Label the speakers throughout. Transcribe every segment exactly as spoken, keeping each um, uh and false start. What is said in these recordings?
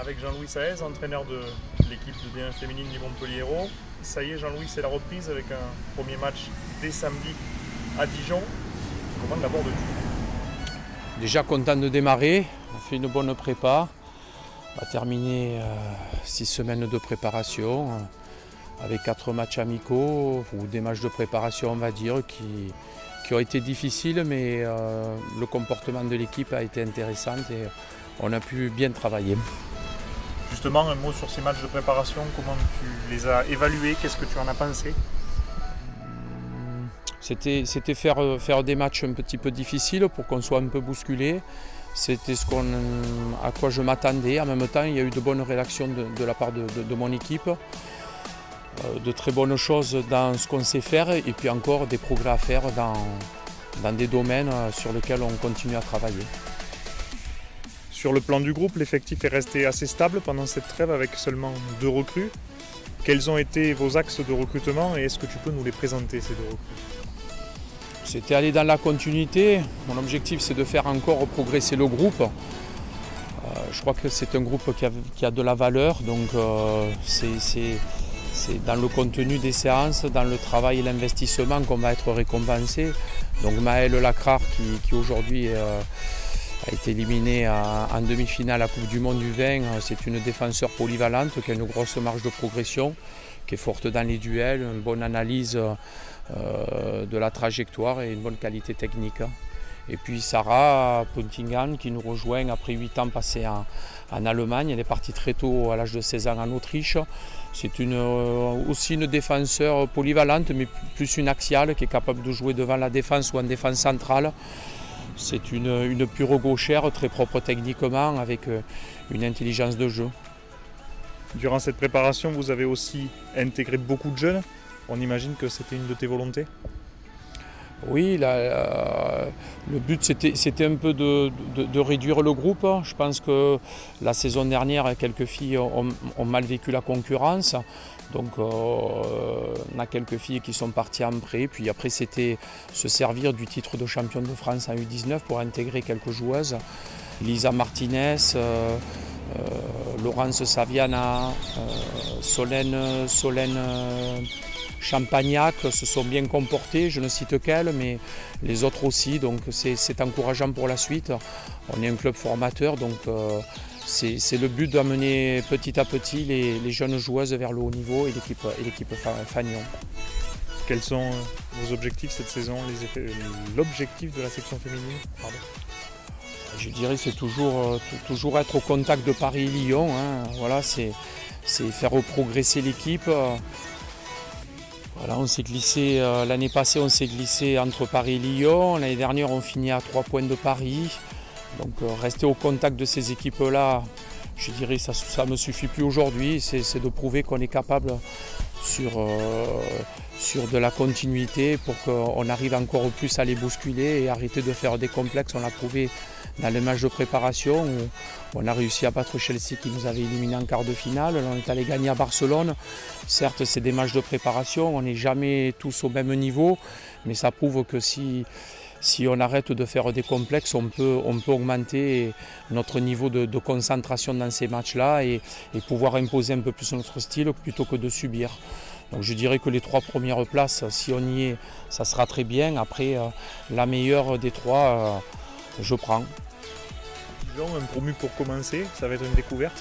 Speaker 1: avec Jean-Louis Saez, entraîneur de l'équipe de D un féminine du Montpellier Hérault. Ça y est, Jean-Louis, c'est la reprise avec un premier match dès samedi à Dijon. Comment l'abordes-tu?
Speaker 2: Déjà content de démarrer, on fait une bonne prépa. On va terminer euh, six semaines de préparation euh, avec quatre matchs amicaux ou des matchs de préparation, on va dire, qui, qui ont été difficiles, mais euh, le comportement de l'équipe a été intéressant et on a pu bien travailler.
Speaker 1: Justement, un mot sur ces matchs de préparation, comment tu les as évalués, qu'est-ce que tu en as pensé?
Speaker 2: C'était, c'était faire, faire des matchs un petit peu difficiles pour qu'on soit un peu bousculé. C'était ce qu'on, à quoi je m'attendais. En même temps, il y a eu de bonnes réactions de, de la part de, de, de mon équipe, euh, de très bonnes choses dans ce qu'on sait faire et puis encore des progrès à faire dans, dans des domaines sur lesquels on continue à travailler.
Speaker 1: Sur le plan du groupe, l'effectif est resté assez stable pendant cette trêve avec seulement deux recrues. Quels ont été vos axes de recrutement et est-ce que tu peux nous les présenter, ces deux recrues?
Speaker 2: C'était aller dans la continuité. Mon objectif, c'est de faire encore progresser le groupe. Euh, je crois que c'est un groupe qui a, qui a de la valeur, donc euh, c'est, c'est, c'est dans le contenu des séances, dans le travail et l'investissement qu'on va être récompensé. Donc Maëlle Lacrare, qui, qui aujourd'hui euh, a été éliminée à, en demi-finale à la Coupe du Monde du vin, c'est une défenseur polyvalente qui a une grosse marge de progression, qui est forte dans les duels, une bonne analyse euh, de la trajectoire et une bonne qualité technique. Et puis Sarah Pontingan qui nous rejoint après huit ans passés en, en Allemagne. Elle est partie très tôt, à l'âge de seize ans, en Autriche. C'est une, aussi une défenseur polyvalente, mais plus une axiale qui est capable de jouer devant la défense ou en défense centrale. C'est une, une pure gauchère, très propre techniquement, avec une intelligence de jeu.
Speaker 1: Durant cette préparation, vous avez aussi intégré beaucoup de jeunes. On imagine que c'était une de tes volontés?
Speaker 2: Oui, la, euh, le but c'était, c'était un peu de, de, de réduire le groupe. Je pense que la saison dernière, quelques filles ont, ont mal vécu la concurrence. Donc euh, on a quelques filles qui sont parties en prêt. Puis après c'était se servir du titre de championne de France en U dix-neuf pour intégrer quelques joueuses. Lisa Martinez, euh, euh, Laurence Saviana, euh, Solène, Solène euh, Champagnac se sont bien comportés, je ne cite qu'elles, mais les autres aussi, donc c'est, c'est encourageant pour la suite. On est un club formateur, donc euh, c'est, c'est le but d'amener petit à petit les, les jeunes joueuses vers le haut niveau et l'équipe, et l'équipe Fagnon.
Speaker 1: Quels sont vos objectifs cette saison, les effets, l'objectif de la section féminine? Pardon.
Speaker 2: Je dirais c'est toujours, toujours être au contact de Paris et Lyon. Hein. Voilà, c'est, c'est faire progresser l'équipe. Voilà, on s'est glissé, euh, l'année passée on s'est glissé entre Paris et Lyon. L'année dernière on finit à trois points de Paris. Donc euh, rester au contact de ces équipes-là, je dirais ça ne me suffit plus aujourd'hui. C'est, c'est de prouver qu'on est capable sur, euh, sur de la continuité pour qu'on arrive encore plus à les bousculer et arrêter de faire des complexes. On l'a prouvé dans les matchs de préparation où on a réussi à battre Chelsea qui nous avait éliminés en quart de finale. On est allé gagner à Barcelone. Certes, c'est des matchs de préparation, on n'est jamais tous au même niveau, mais ça prouve que si, si on arrête de faire des complexes, on peut, on peut augmenter notre niveau de, de concentration dans ces matchs-là et, et pouvoir imposer un peu plus notre style plutôt que de subir. Donc je dirais que les trois premières places, si on y est, ça sera très bien. Après, euh, la meilleure des trois, euh, je prends.
Speaker 1: Dijon, un promu pour commencer, ça va être une découverte?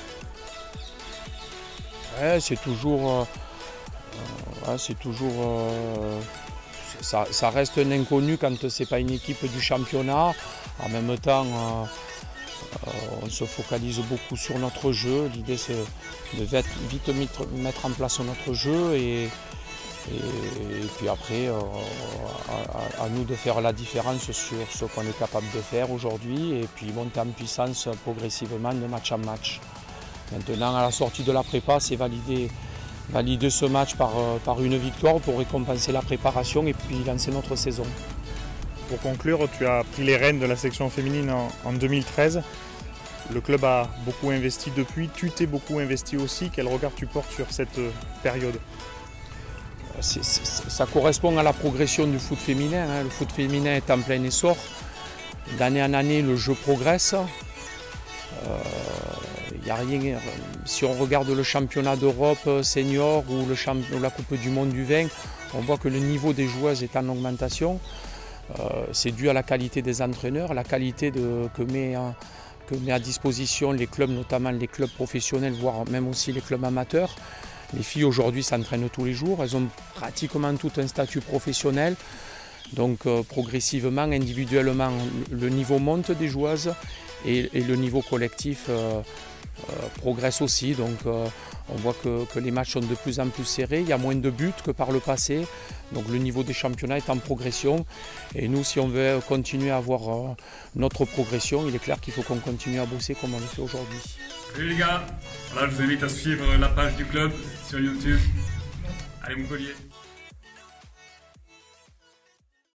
Speaker 2: Ouais, c'est toujours, euh, ouais, c'est toujours, euh, ça, ça reste un inconnu quand c'est pas une équipe du championnat. En même temps, euh, euh, on se focalise beaucoup sur notre jeu. L'idée c'est de vite mettre, mettre en place notre jeu et, et, et puis après, euh, à, à nous de faire la différence sur ce qu'on est capable de faire aujourd'hui et puis monter en puissance progressivement de match en match. Maintenant, à la sortie de la prépa, c'est valider, valider ce match par, par une victoire pour récompenser la préparation et puis lancer notre saison.
Speaker 1: Pour conclure, tu as pris les rênes de la section féminine en, en deux mille treize. Le club a beaucoup investi depuis, tu t'es beaucoup investi aussi. Quel regard tu portes sur cette période?
Speaker 2: c'est, c'est, Ça correspond à la progression du foot féminin. Hein. Le foot féminin est en plein essor. D'année en année, le jeu progresse. Euh, il y a rien. Si on regarde le championnat d'Europe senior ou, le champ, ou la Coupe du Monde du vin, on voit que le niveau des joueuses est en augmentation. Euh, c'est dû à la qualité des entraîneurs, à la qualité de, que, met à, que met à disposition les clubs, notamment les clubs professionnels, voire même aussi les clubs amateurs. Les filles aujourd'hui s'entraînent tous les jours, elles ont pratiquement tout un statut professionnel. Donc euh, progressivement, individuellement, le niveau monte des joueuses et, et le niveau collectif euh, euh, progresse aussi. Donc euh, on voit que, que les matchs sont de plus en plus serrés, il y a moins de buts que par le passé. Donc le niveau des championnats est en progression. Et nous, si on veut continuer à avoir euh, notre progression, il est clair qu'il faut qu'on continue à bosser comme on le fait aujourd'hui.
Speaker 3: Salut les gars, voilà, je vous invite à suivre la page du club sur YouTube. Allez Montpellier.